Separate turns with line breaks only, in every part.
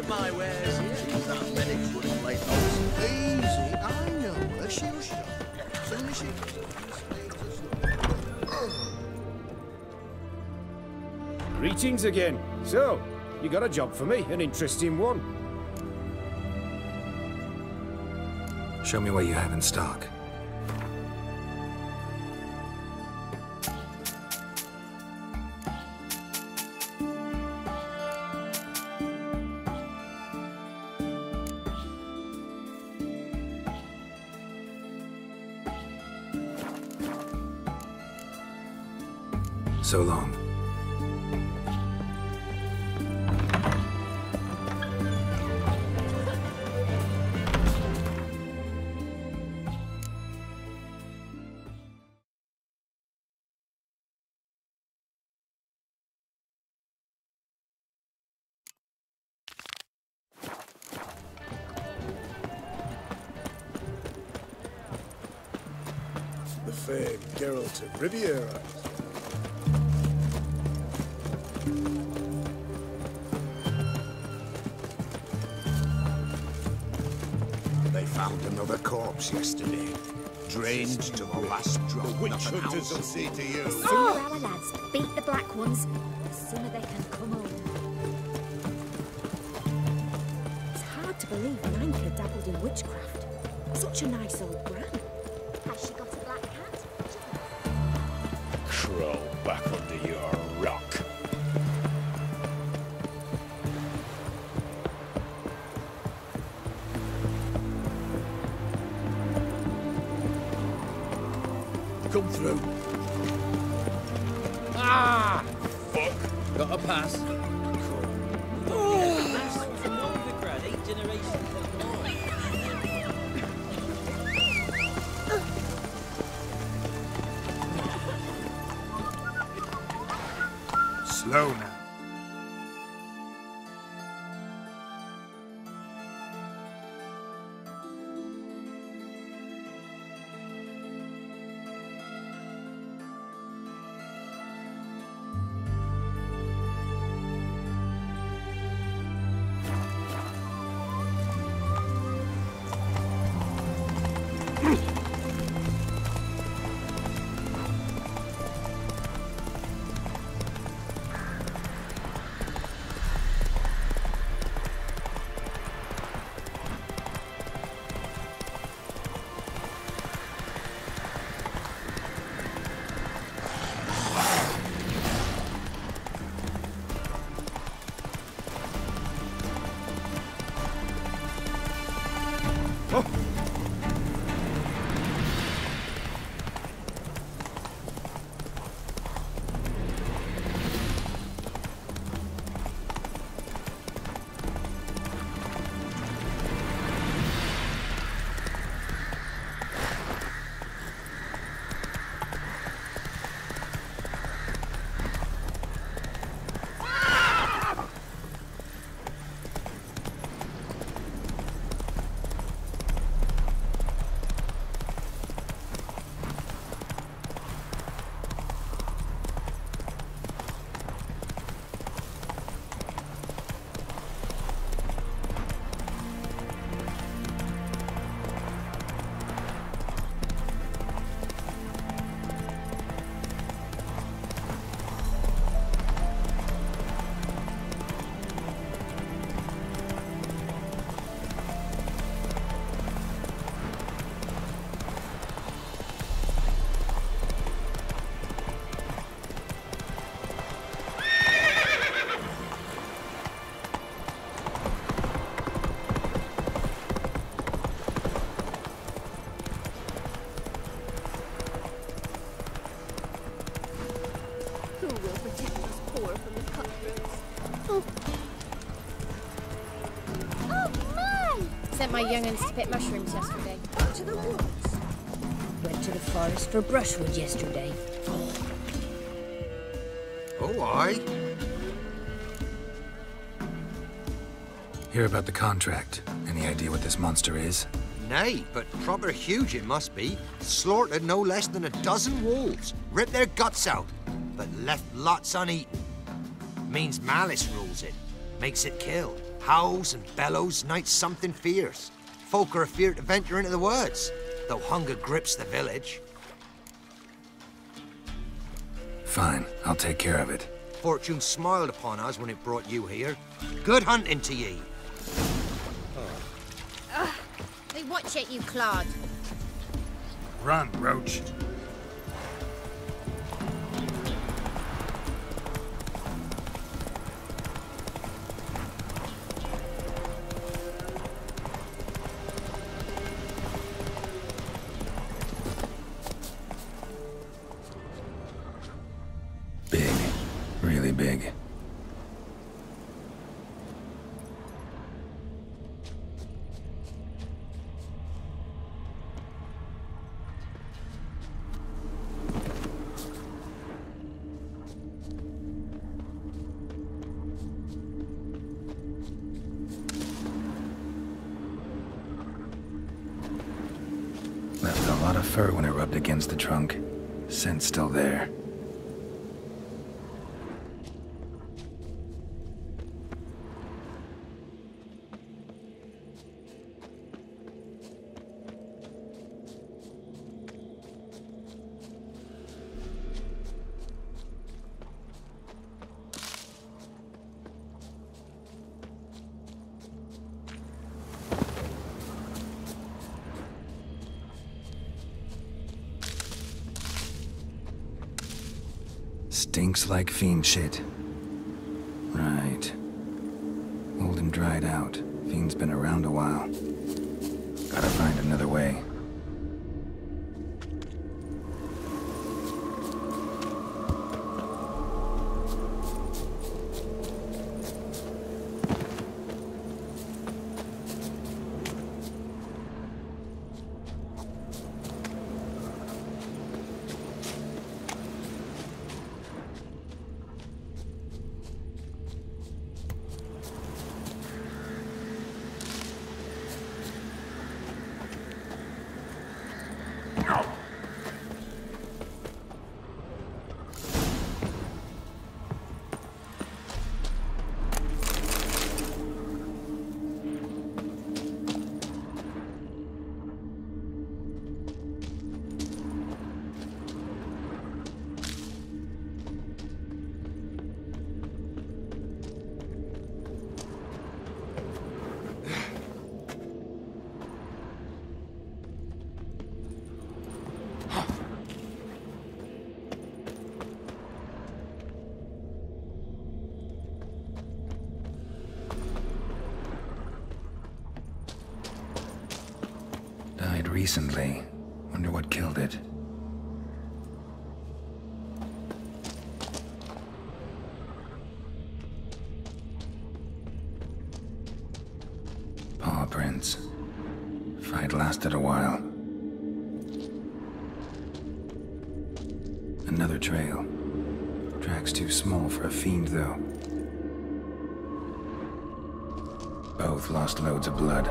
of my wares here. That medic's running late also.
Easy, I know her. She'll show. Soon as she
Greetings again. So, you got a job for me, an interesting one.
Show me what you have in stock. So long.
The famed Geralt of Riviera.
They found another corpse yesterday. Drained to the last drop.
The witch hunters will see to you.
The sooner our lads beat the black ones, the sooner they can come home. It's hard to believe Nanka dabbled in witchcraft. Such a nice old gran. Has she got a black cat?
Crawl back under your rock.
Come through.
Ah! Fuck!
Got a pass.
Slow now.
Sent my young'uns to pick mushrooms yesterday.
Back to the woods.
Went to the forest for brushwood yesterday.
Oh, aye.
Hear about the contract. Any idea what this monster is?
Nay, but proper huge it must be. Slaughtered no less than 12 wolves. Ripped their guts out, but left lots uneaten. Means malice rules it. Makes it kill. Howls and bellows, night something fierce. Folk are afeard to venture into the woods, though hunger grips the village.
Fine, I'll take care of it.
Fortune smiled upon us when it brought you here. Good hunting to ye.
Hey, watch it, you clod.
Run, Roach. Big. Really big. Left a lot of fur when it rubbed against the trunk. Scent's still there. Stinks like fiend shit. Right. Old and dried out. Fiend's been around a while. Gotta find another way. Died recently. Wonder what killed it. Paw prints. Fight lasted a while. Another trail. Track's too small for a fiend, though. Both lost loads of blood.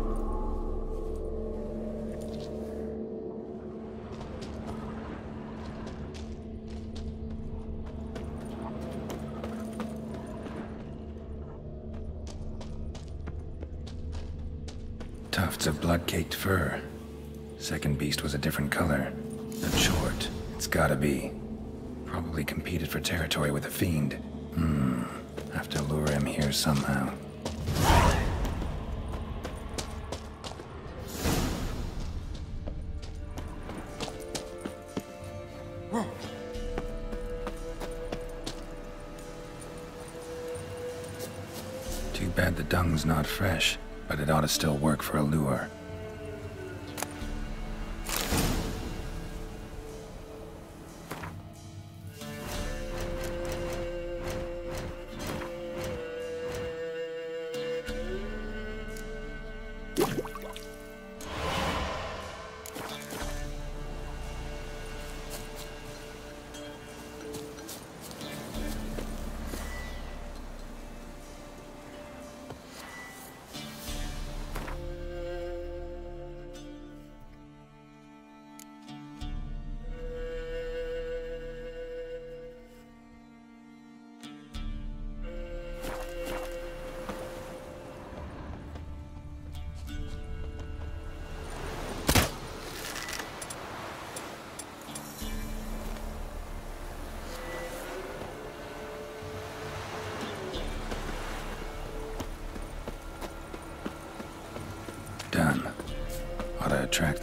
Tufts of blood-caked fur. Second beast was a different color. Not short. It's gotta be. Probably competed for territory with a fiend. Have to lure him here somehow. Too bad the dung's not fresh, but it ought to still work for a lure.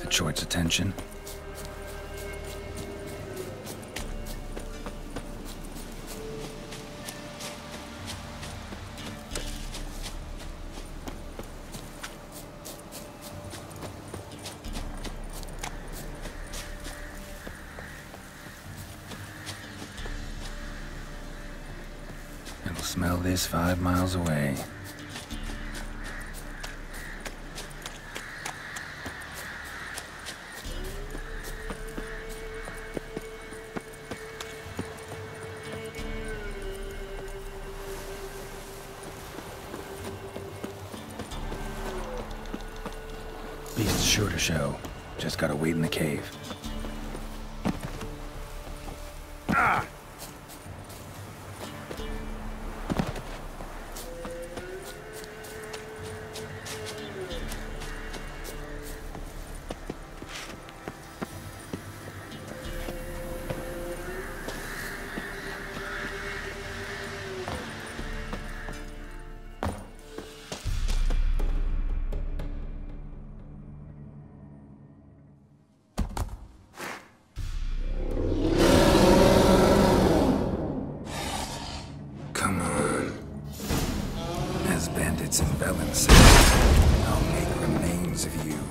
Chort's attention. It'll smell this 5 miles away. Beast's sure to show. Just gotta wait in the cave. Come on. As bandits and Velen say, I'll make remains of you.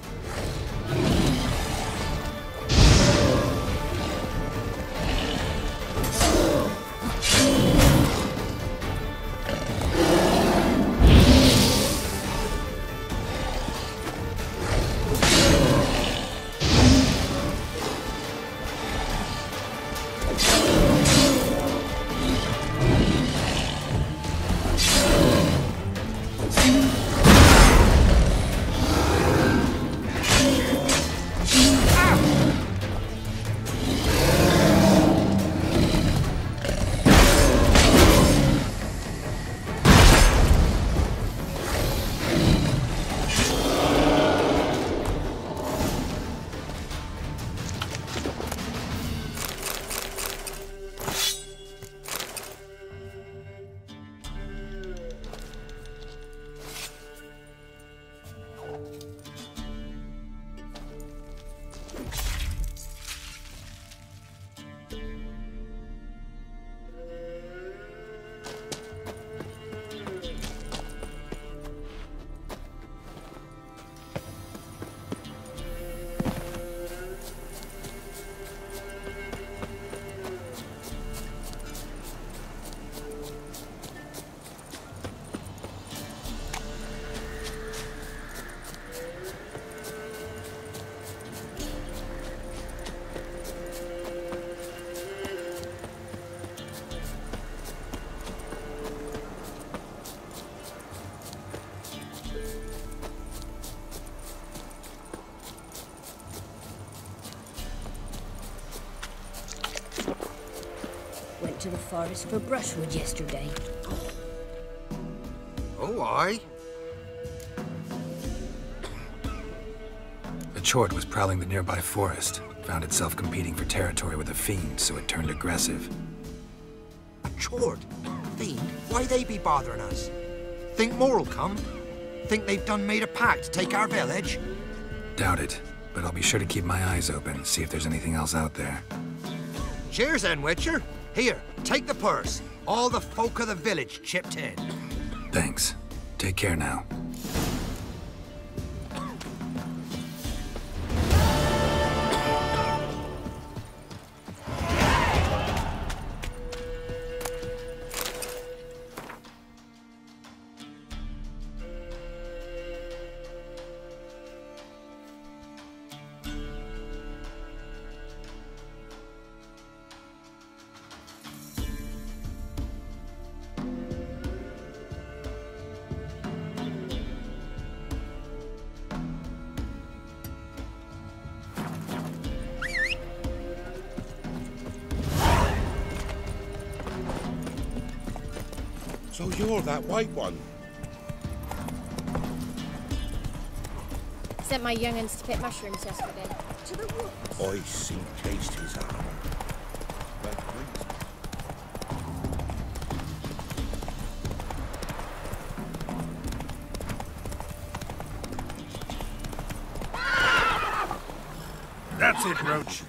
Went to the forest for brushwood yesterday.
Oh, aye?
The Chort was prowling the nearby forest. Found itself competing for territory with a fiend, so it turned aggressive.
A Chort? Fiend? Why they be bothering us? Think more'll come? Think they've done made a pact to take our village?
Doubt it, but I'll be sure to keep my eyes open, see if there's anything else out there.
Cheers then, Witcher. Here, take the purse. All the folk of the village chipped in.
Thanks. Take care now.
So you're that white one?
Sent my young'uns to pick mushrooms yesterday.
To the woods.
I seen taste his armor.
That's it, Roach.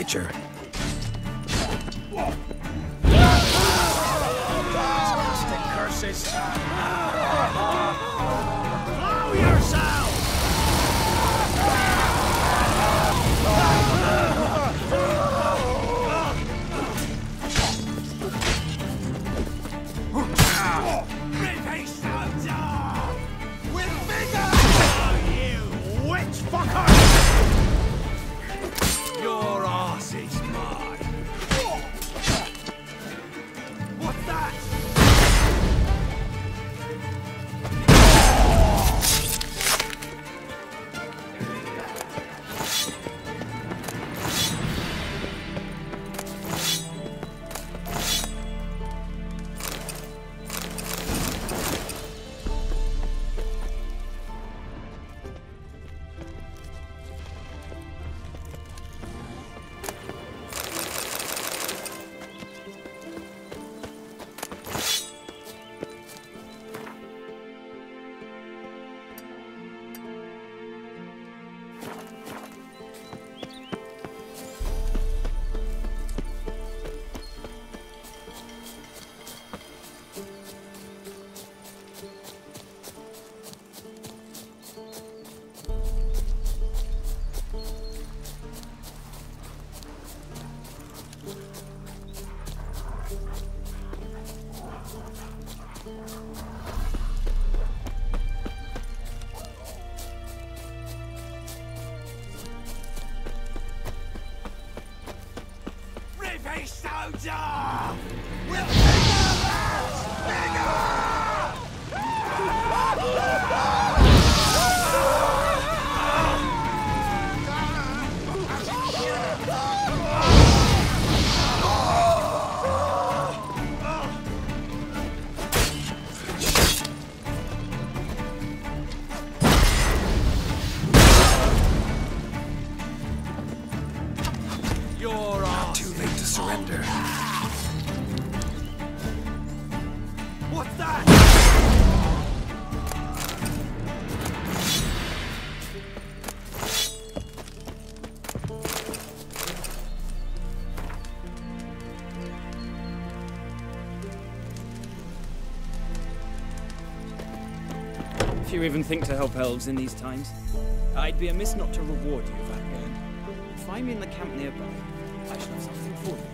creature.
Stick curses. Blow yourself! Your arse is mine. What's that? Rippy soldier! We'll take our ass! Your arse.
Too late to surrender.
What's that?
If you even think to help elves in these times, I'd be amiss not to reward you, Vanguard. Find me in the camp nearby. I shall have something for you.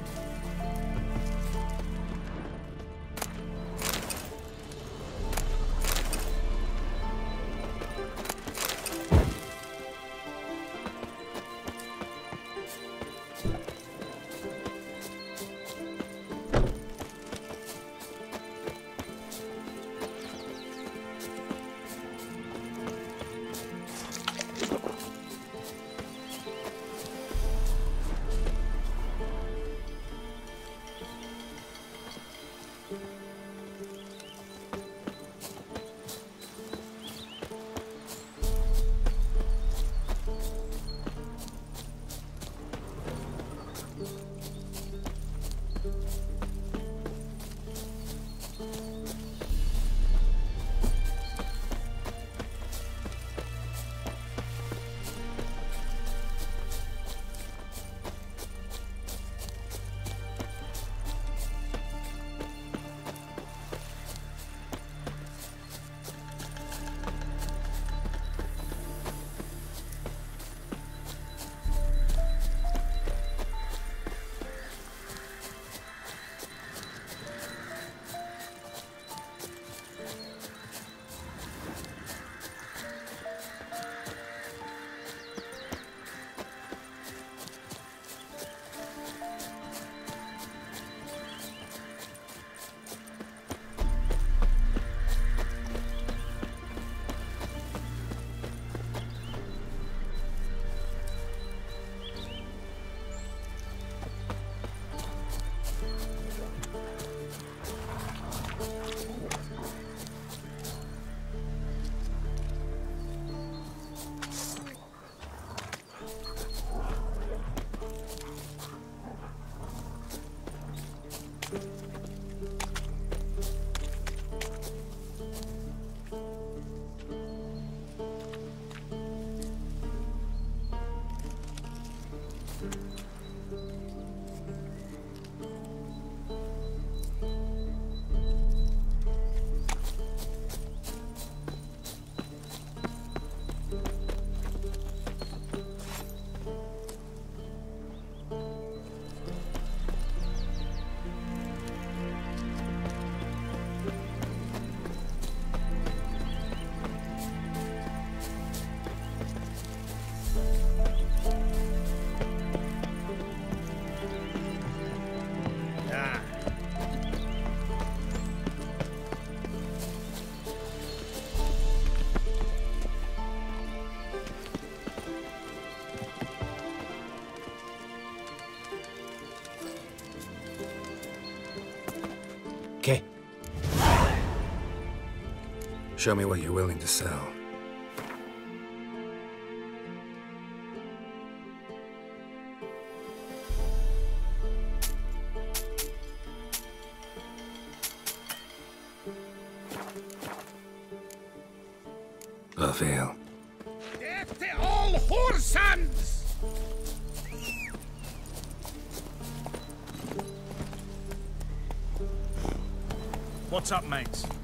Show me what you're willing to sell. A veil.
Death to all whoresands!
What's up, mates?